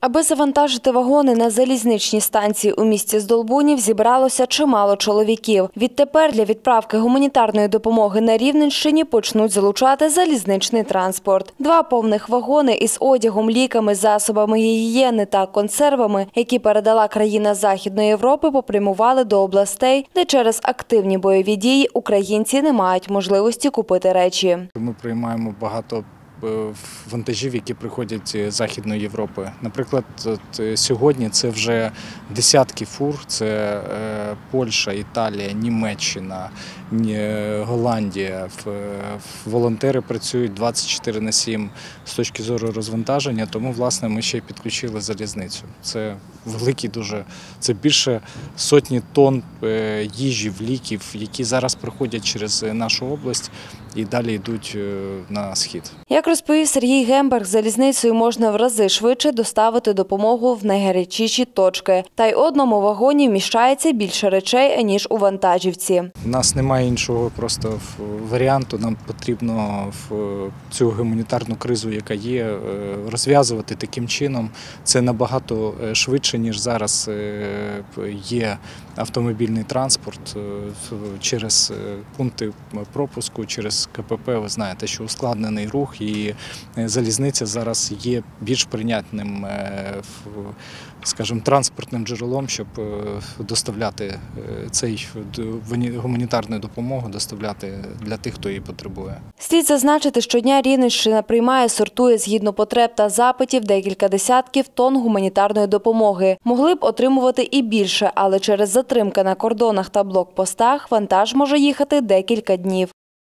Аби завантажити вагони на залізничні станції у місті Здолбунів, зібралося чимало чоловіків. Відтепер для відправки гуманітарної допомоги на Рівненщині почнуть залучати залізничний транспорт. 2 повних вагони із одягом, ліками, засобами гігієни та консервами, які передала країна Західної Європи, попрямували до областей, де через активні бойові дії українці не мають можливості купити речі. Ми приймаємо багато вантажів, які приходять з Західної Європи. Наприклад, сьогодні це вже десятки фур, це Польща, Італія, Німеччина, Голландія. Волонтери працюють 24/7 з точки зору розвантаження, тому, власне, ми ще й підключили залізницю. Це великий дуже, це більше сотні тонн їжі, ліків, які зараз проходять через нашу область і далі йдуть на схід. Як розповів Сергій Гемберг, залізницею можна в рази швидше доставити допомогу в найгарячіші точки. Та й у одному вагоні вміщається більше речей, ніж у вантажівці. У нас немає іншого просто варіанту. Нам потрібно цю гуманітарну кризу, яка є, розв'язувати таким чином. Це набагато швидше, ніж зараз є автомобільний транспорт через пункти пропуску, через КПП. Ви знаєте, що ускладнений рух, і залізниця зараз є більш прийнятним, скажімо, транспортним джерелом, щоб доставляти цей гуманітарну допомогу, доставляти для тих, хто її потребує. Слід зазначити, щодня Рівненщина приймає, сортує згідно потреб та запитів декілька десятків тонн гуманітарної допомоги. Могли б отримувати і більше, але через затримки на кордонах та блокпостах вантаж може їхати декілька днів.